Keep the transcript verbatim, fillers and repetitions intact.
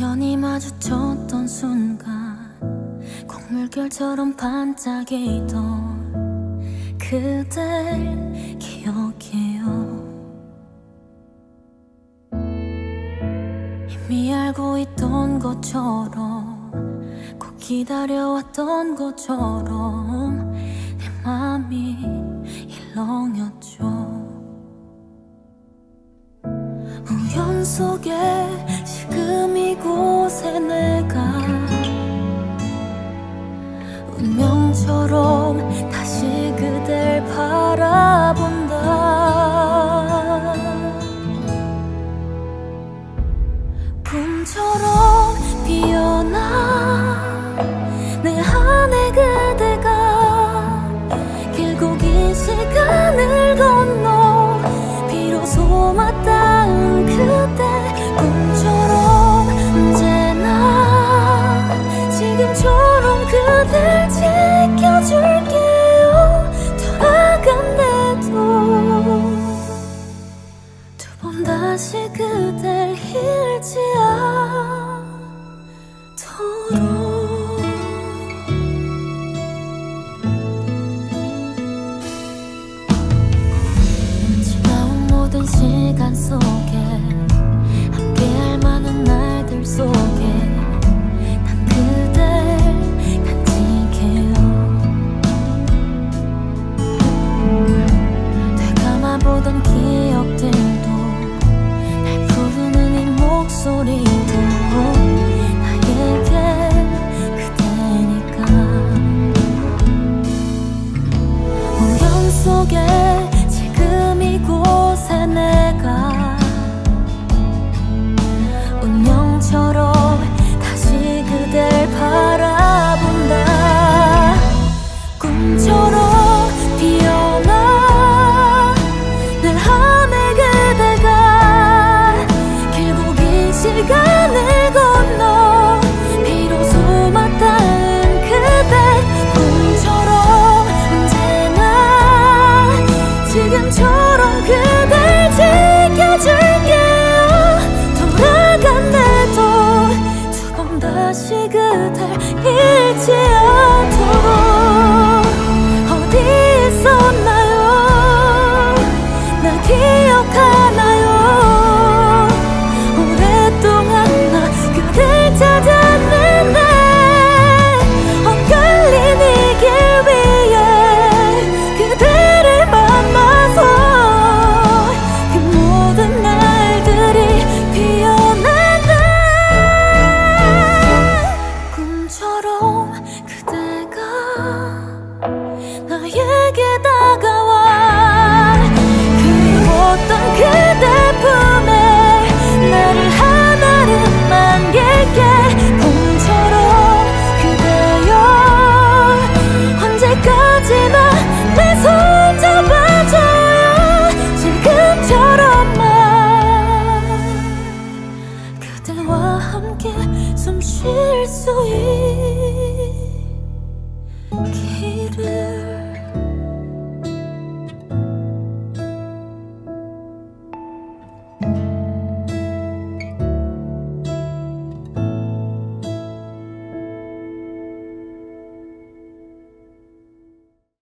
우연히 마주쳤던 순간 곡물결처럼 반짝이던 그댈 기억해요. 이미 알고 있던 것처럼 꼭 기다려왔던 것처럼 내 맘이 일렁였죠. 우연 속에 지금 이곳에 내가 운명처럼 다시 그댈 바라본다. 꿈처럼 피어나 내 안에 그대가 길고 긴 시간을 건너 비로소 맞닿은 그대. 꿈처럼 언제나 지금처럼 그댈 지켜줄게요. 돌아간대도 두 번 다시 그댈 잃지 않도록. 지나온 모든 시간 속에 함께할 많은 날들 속에 난 그댈 간직해요. 되감아보던 기억들도 날 부르는 이 목소리도 나에게 그대니까. 우연 속에 지금 이곳에 내가 운명처럼 다시 그댈 바라본다. 꿈처럼 피어나 내 안에 그대가 길고 긴 시간을 건너 비로소 맞닿은 그대. 꿈처럼 언제나 지금처럼 그댈 지켜줄게요. 돌아간대도 두 번 다시 그댈 잃지 않도록. 어디 있었나요? 날 기억하나요? 오랫동안 나 그댈 찾았는데 엇갈린 이 길 위에 그대를 만나서 그 모든 날들이 피어난다. 꿈처럼 그대가 나에게 다가와 그리웠던 그대 품에 나를 하나를 안길게. 꿈처럼 그대여 언제까지나 내 손 잡아줘요. 지금처럼만 그대와 함께 숨 쉴 수 있기를.